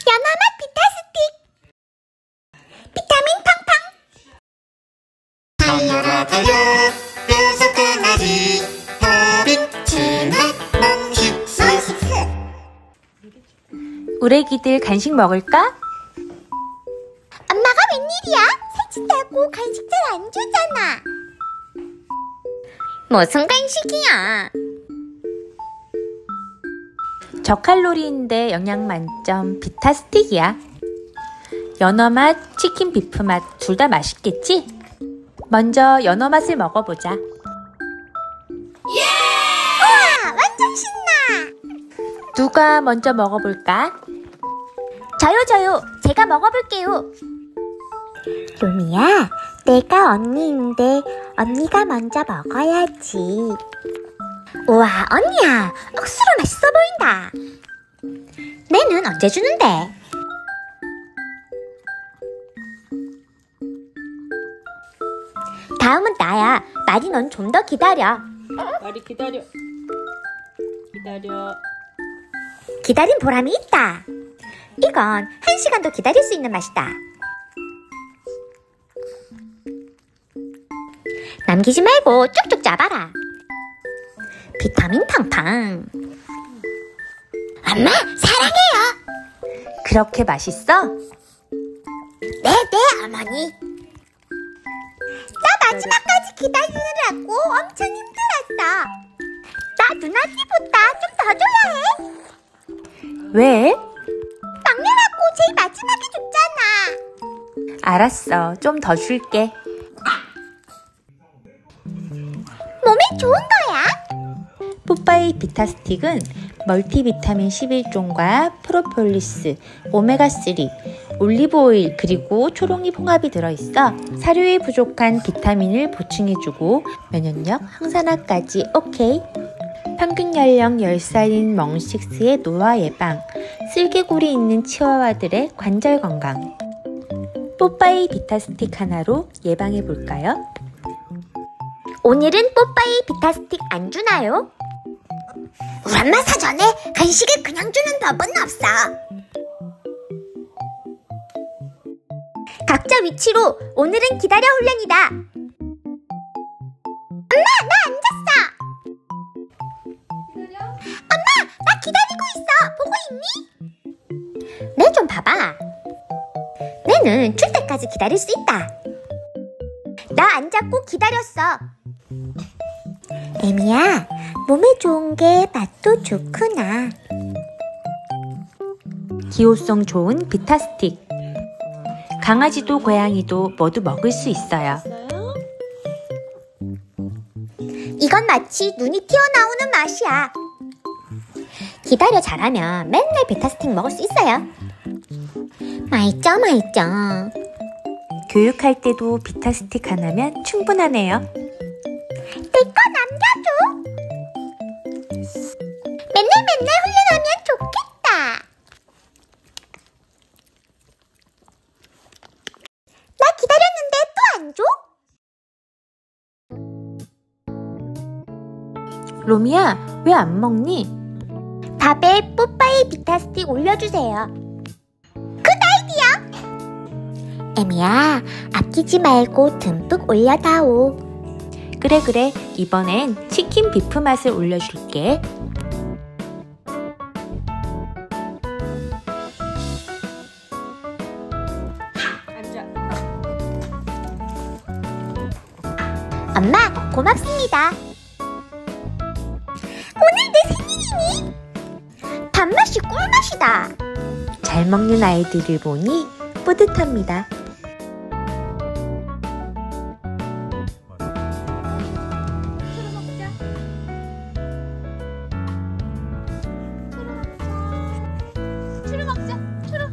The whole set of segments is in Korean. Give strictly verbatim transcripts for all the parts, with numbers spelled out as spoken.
연어맛 비타스틱! 비타민 팡팡! 달려라 달려 여섯 강아지 허리치는 몽식스. 우레기들 간식 먹을까? 엄마가 웬일이야? 살찐다고 간식 잘 안 주잖아. 무슨 간식이야? 저칼로리인데 영양 만점 비타스틱이야. 연어맛, 치킨 비프맛 둘 다 맛있겠지? 먼저 연어맛을 먹어보자. 우와! 완전 신나! 누가 먼저 먹어볼까? 저요 저요! 제가 먹어볼게요. 루미야, 내가 언니인데 언니가 먼저 먹어야지. 우와, 언니야! 억수로 맛있어 보인다. 내는 언제 주는데? 다음은 나야. 마리, 넌 좀 더 기다려. 마리 기다려. 기다려. 기다린 보람이 있다. 이건 한 시간도 기다릴 수 있는 맛이다. 남기지 말고 쭉쭉 짜봐라. 비타민 팡팡. 엄마, 사랑해요. 그렇게 맛있어? 네네, 어머니. 나 마지막까지 기다리느라고 엄청 힘들었어. 나 누나들보다 좀 더 줘야 해. 왜? 막내라고 제일 마지막에 줬잖아. 알았어. 좀 더 줄게. 몸에 좋은 거야? 뽀빠이 비타스틱은 멀티비타민 십일 종과 프로폴리스, 오메가삼, 올리브오일 그리고 초록잎 홍합이 들어있어 사료에 부족한 비타민을 보충해주고 면역력, 항산화까지 오케이. 평균 연령 열 살인 멍식스의 노화 예방, 쓸개골이 있는 치와와들의 관절 건강. 뽀빠이 비타스틱 하나로 예방해볼까요? 오늘은 뽀빠이 비타스틱 안 주나요? 우리 엄마 사전에 간식을 그냥 주는 법은 없어. 각자 위치로 오늘은 기다려 훈련이다. 엄마, 나 앉았어. 엄마, 나 기다리고 있어. 보고 있니? 내 좀 봐봐. 내는 줄 때까지 기다릴 수 있다. 나 앉았고 기다렸어. 에미야, 몸에 좋은 게 맛도 좋구나. 기호성 좋은 비타스틱. 강아지도 고양이도 모두 먹을 수 있어요. 이건 마치 눈이 튀어나오는 맛이야. 기다려 잘하면 맨날 비타스틱 먹을 수 있어요. 맛있죠, 맛있죠. 교육할 때도 비타스틱 하나면 충분하네요. 내 거 남겨줘. 맨날 맨날 훈련하면 좋겠다. 나 기다렸는데 또 안 줘? 로미야, 왜 안 먹니? 밥에 뽀빠이 비타스틱 올려주세요. 굿 아이디어! 에미야, 아끼지 말고 듬뿍 올려다오. 그래 그래, 이번엔 치킨 비프 맛을 올려줄게. 엄마, 고맙습니다. 오늘 내 생일이니? 밥맛이 꿀맛이다. 잘 먹는 아이들을 보니 뿌듯합니다. 추루 먹자. 추루.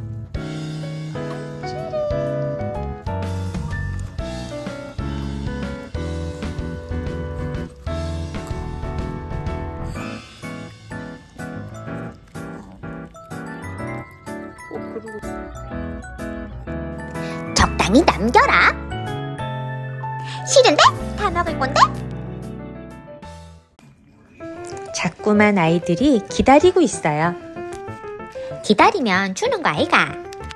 적당히 남겨라. 싫은데? 다 먹을 건데? 자꾸만 아이들이 기다리고 있어요. 기다리면 주는 거 아이가?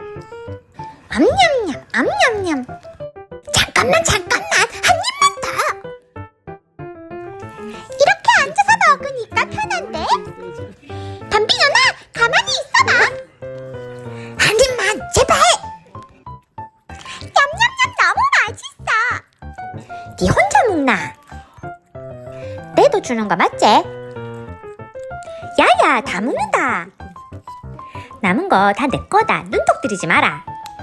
암냠냠, 암냠냠. 잠깐만, 잠깐만, 한 입만 더. 이렇게 앉아서 먹으니까 편한데? 담비 누나, 가만히 있어봐. 한 입만, 제발. 냠냠냠, 너무 맛있어. 니 혼자 먹나? 내도 주는 거 맞지? 야야, 다 먹는다. 남은 거 다 내 거다. 눈독 들이지 마라.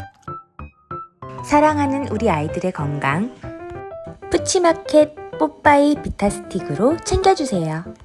사랑하는 우리 아이들의 건강 푸치마켓 뽀빠이 비타스틱으로 챙겨주세요.